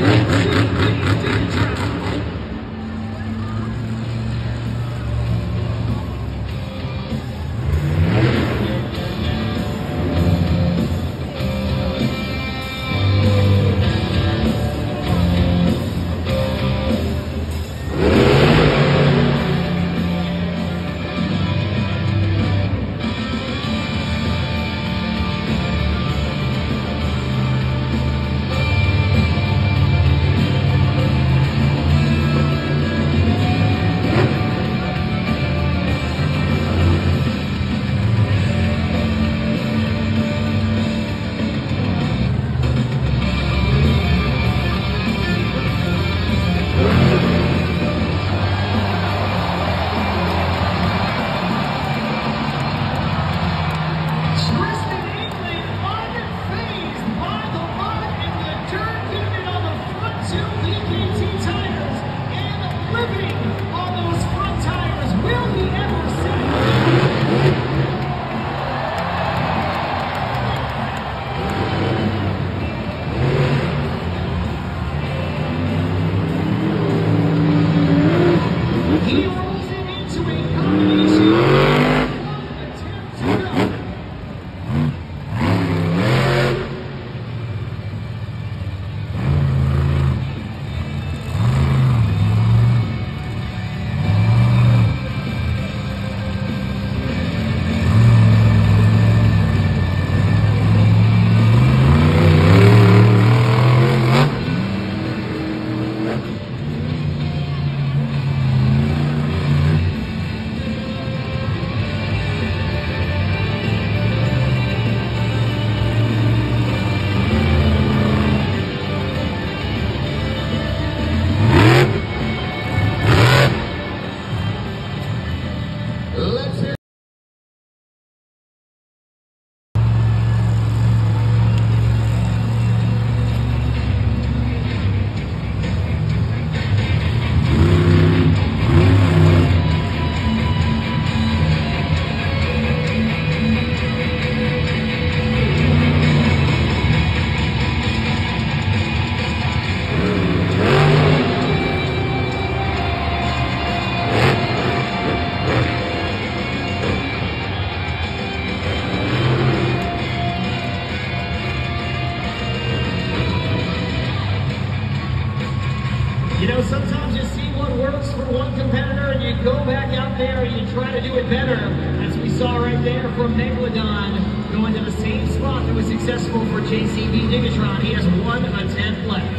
You know, sometimes you see what works for one competitor and you go back out there and you try to do it better. As we saw right there from Megalodon, going to the same spot that was successful for JCB Digatron. He has 1 attempt left.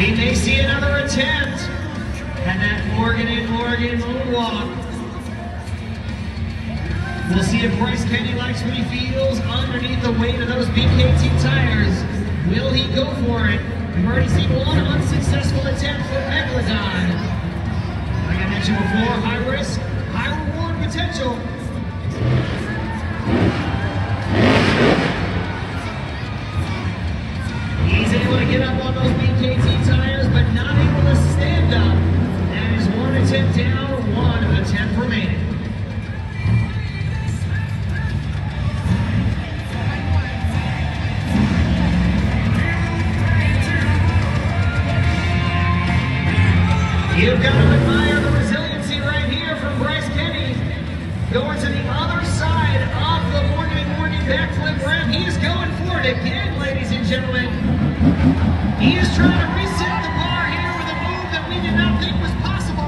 We may see another attempt at that Morgan and Morgan moonwalk. We'll see if Bryce Kenny likes what he feels underneath the weight of those BKT tires. Will he go for it? We've already seen one unsuccessful attempt for Megalodon. Like I mentioned before, high risk, high reward potential. He's able to get up on those BKT tires, but not able to stand up. That is one attempt down, 1 of the 10 remaining. You've got to admire the resiliency right here from Bryce Kenny. Going to the other side of the Morgan and Morgan backflip ramp. He is going for it again, ladies and gentlemen. He is trying to reset the bar here with a move that we did not think was possible.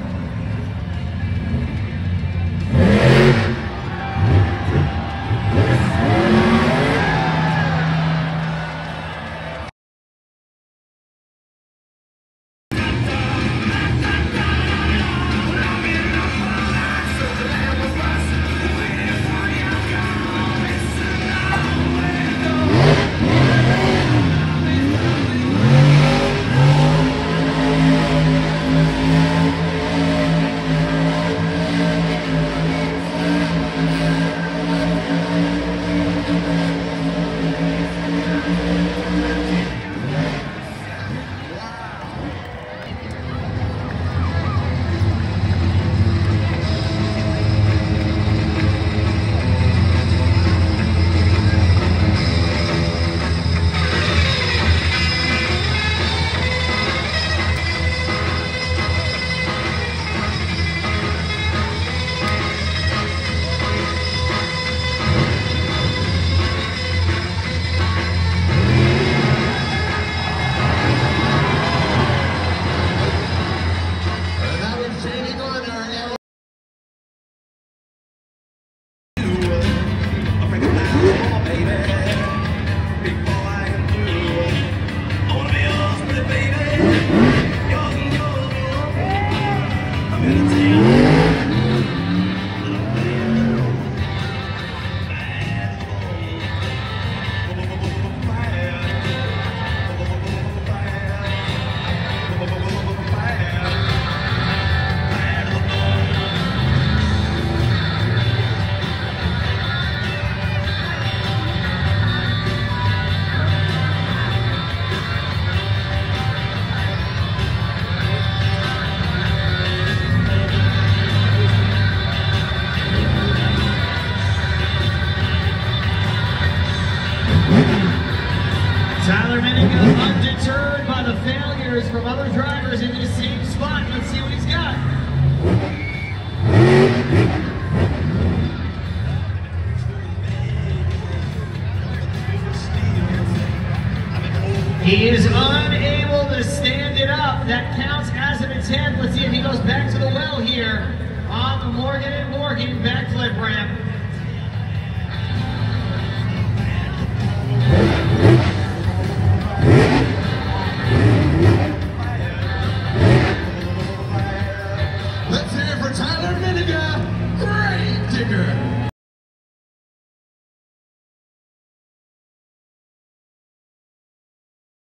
Tyler Menningham undeterred by the failures from other drivers in this same spot. Let's see what he's got. He is unable to stand it up. That counts as an attempt. Let's see if he goes back to the well here on the Morgan and Morgan backflip ramp.